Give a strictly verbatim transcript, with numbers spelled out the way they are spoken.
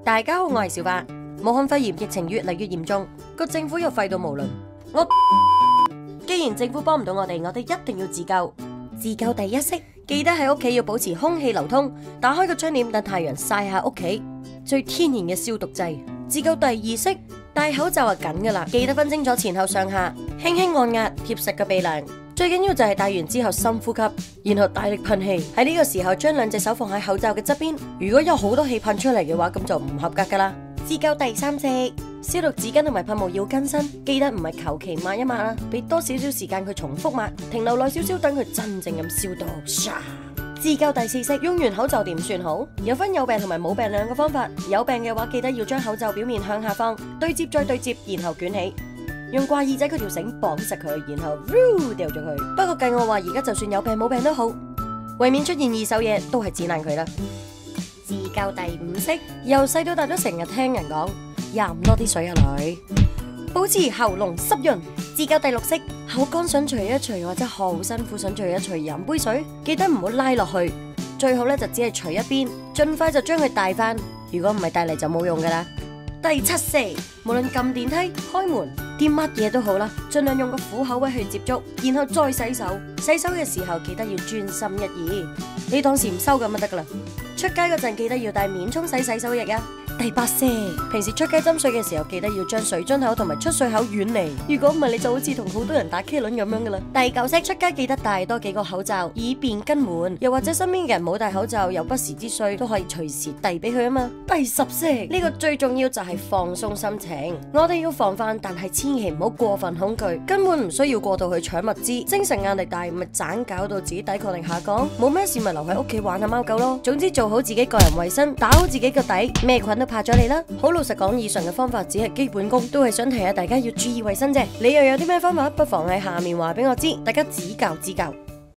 大家好，我係小花。武漢肺炎疫情越嚟越嚴重，個政府又廢到無倫。我既然政府幫唔到我哋，我哋一定要自救。自救第一式，記得喺屋企要保持空氣流通，打開個窗簾等太陽曬下屋企，最天然嘅消毒劑。自救第二式，戴口罩係緊噶啦，記得分清楚前後上下，輕輕按壓貼實個鼻梁。最緊要就係戴完之後深呼吸，然後大力噴氣。喺呢個時候將兩隻手放喺口罩嘅側邊，如果有好多氣噴出嚟嘅話，咁就唔合格噶啦。自救第三式，消毒紙巾同埋噴霧要更新，記得唔係求其抹一抹啦，俾多少少時間佢重複抹，停留耐少少，等佢真正咁消毒。自救第四式，用完口罩點算好？有分有病同埋冇病兩個方法。有病嘅話，記得要將口罩表面向下放，對接再對接，然後捲起。用掛耳仔嗰條繩綁實佢，然後嚕掉咗佢。不過計我話，而家就算有病冇病都好，為免出現二手嘢，都係剪爛佢啦。自救第五式，由細到大都成日聽人講，飲多啲水啊女，保持喉嚨濕潤。自救第六式，口乾想除一除或者好辛苦想除一除，飲杯水，記得唔好拉落去，最好咧就只係除一邊，盡快就將佢帶翻。如果唔係帶嚟就冇用噶啦。第七式，無論撳電梯、開門，啲乜嘢都好啦，盡量用個虎口位去接觸，然後再洗手。洗手嘅時候記得要專心一意，你當時唔收咁就得噶啦。出街嗰陣記得要帶免沖洗洗手液啊。第八式，平時出街斟水嘅時候記得要將水樽口同埋出水口遠離，如果唔係你就好似同好多人打茄輪咁樣噶啦。第九式，出街記得帶多幾個口罩，以便更換，又或者身邊嘅人冇戴口罩，有不時之需都可以隨時遞俾佢啊嘛。第十式，呢個最重要就係放鬆心情，我哋要防範，但係千祈唔好過分恐懼，根本唔需要過度去搶物資，精神壓力大咪盞搞到自己抵抗力下降，冇咩事咪留喺屋企玩下貓狗咯。總之做好自己個人衛生，打好自己個底，咩菌都怕咗你啦。好老實講，以上嘅方法只係基本功，都係想提下大家要注意衛生啫。你又有啲咩方法，不妨喺下面話俾我知，大家指教指教。